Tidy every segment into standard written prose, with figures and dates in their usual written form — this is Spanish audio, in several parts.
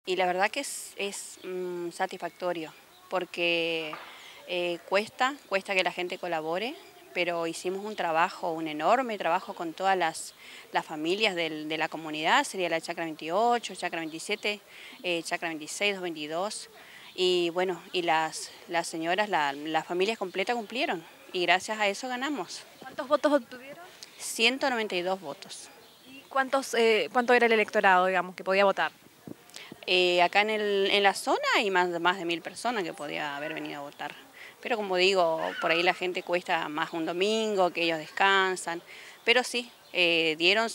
Y la verdad que es satisfactorio, porque cuesta que la gente colabore, pero hicimos un trabajo, un enorme trabajo con todas las familias de la comunidad, sería la Chacra 28, Chacra 27, Chacra 26, 222, y bueno, y las señoras, las familias completas cumplieron, y gracias a eso ganamos. ¿Cuántos votos obtuvieron? 192 votos. ¿Y cuánto era el electorado, digamos, que podía votar? Acá en la zona hay más de 1000 personas que podía haber venido a votar. Pero como digo, por ahí la gente cuesta más un domingo, que ellos descansan. Pero sí, dieron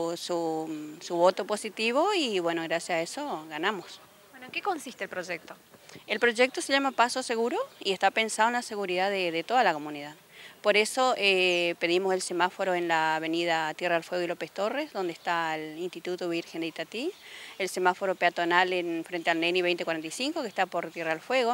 su voto positivo y bueno, gracias a eso ganamos. Bueno, ¿en qué consiste el proyecto? El proyecto se llama Paso Seguro y está pensado en la seguridad de toda la comunidad. Por eso pedimos el semáforo en la avenida Tierra del Fuego y López Torres, donde está el Instituto Virgen de Itatí, el semáforo peatonal frente al Neni 2045, que está por Tierra del Fuego,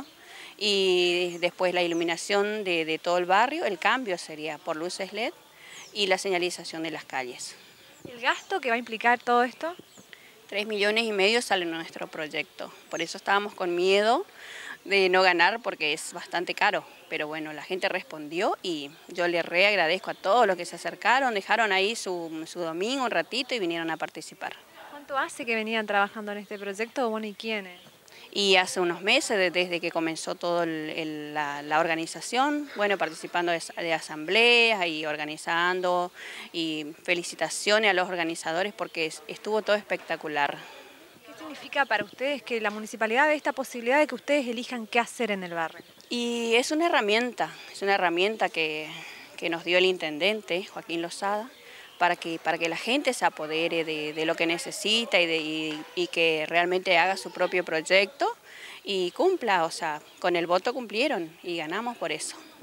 y después la iluminación de todo el barrio, el cambio sería por luces LED y la señalización de las calles. ¿El gasto que va a implicar todo esto? 3,5 millones sale nuestro proyecto, por eso estábamos con miedo de no ganar porque es bastante caro, pero bueno, la gente respondió y yo le agradezco a todos los que se acercaron, dejaron ahí su domingo un ratito y vinieron a participar. ¿Cuánto hace que venían trabajando en este proyecto? Bueno, ¿y quiénes? Y hace unos meses, desde que comenzó toda la organización, bueno, participando de asambleas y organizando, y felicitaciones a los organizadores porque estuvo todo espectacular. ¿Qué significa para ustedes que la municipalidad dé esta posibilidad de que ustedes elijan qué hacer en el barrio? Y es una herramienta que nos dio el intendente, Joaquín Lozada, para que la gente se apodere de lo que necesita y que realmente haga su propio proyecto y cumpla, o sea, con el voto cumplieron y ganamos por eso.